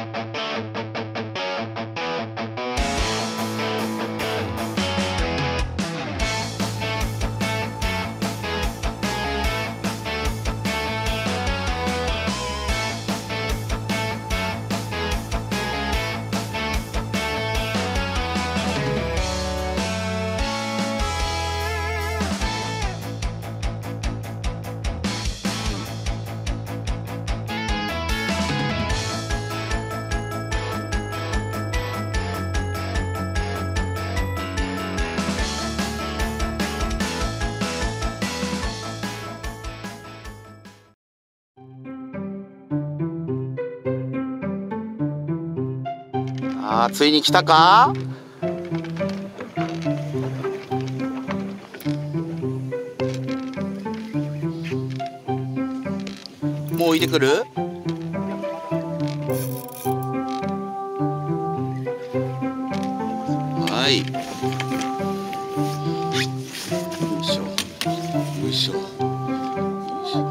あー、ついに来たか。もう浮いてくる。はい、よいしょよいしょよいしょ。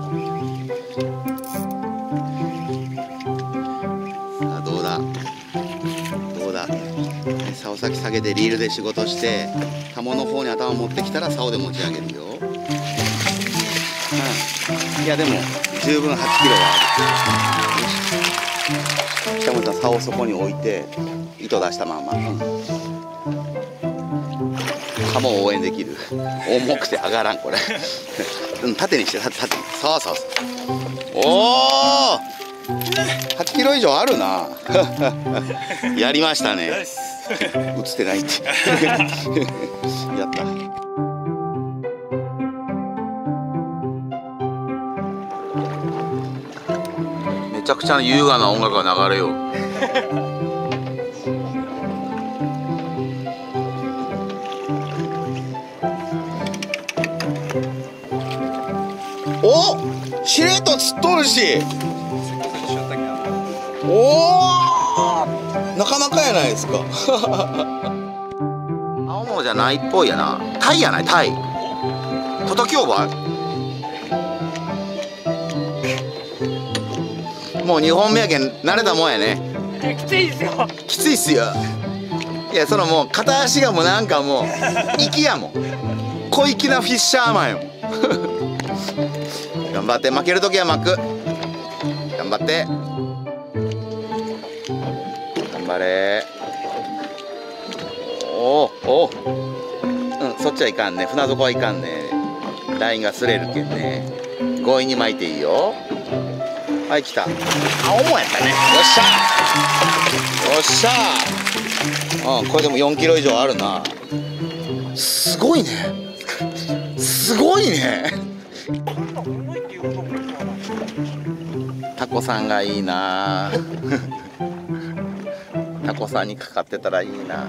さあ、どうだどうだ。竿先下げてリールで仕事して、タモの方に頭持ってきたら竿で持ち上げるよ。いやでも十分8キロはある。北村さん、竿をそこに置いて糸出したまま、カモを応援できる。重くて上がらんこれ。縦にして、縦に。そうそうそう。おお、8キロ以上あるな。やりましたね。映ってないって。やった。めちゃくちゃ優雅な音楽が流れよう。お、しれっと釣っとるし。おお、なかなかやないですか。青物じゃないっぽいやな。タイやない、タイ。トトキョウバイ。もう2本目やけん慣れたもんやね。 きついですよ。 きついっすよ。いや、そのもう片足がもうなんかもう粋やもん。小粋なフィッシャーマンやもん。頑張って、負ける時は巻く。頑張って、頑張れ。おお、そっちはいかんね。船底はいかんね。ラインが擦れるけんね。強引に巻いていいよ。はい、来た。青もやったね。よっしゃよっしゃ。これでも4キロ以上あるな。すごいね。すごいね。タコさんがいいな。タコさんにかかってたらいいな。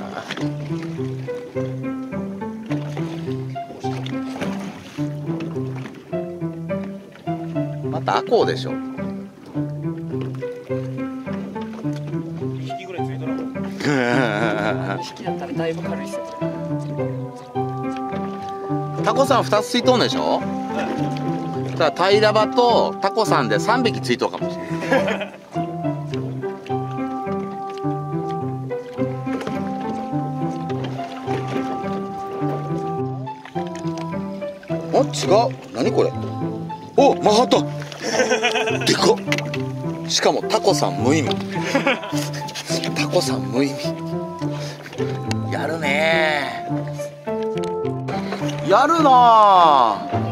またアコウでしょ。 2匹ぐらいついたら。2匹だったらだいぶ軽いっすよ。 タコさん2つついとんでしょ。だからタイラバとタコさんで3匹ついとうかもしれない。あ、違う。何これ。お、マハタ。でかっ。しかもタコさん無意味。タコさん無意味。やるねー。やるなー。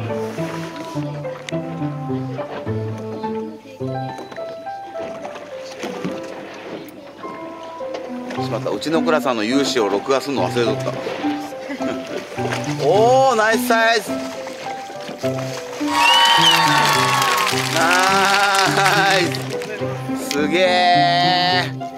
しまった。うちのクラさんの勇姿を録画するの忘れとった。おお、ナイスサイズ。ナイス。すげえ。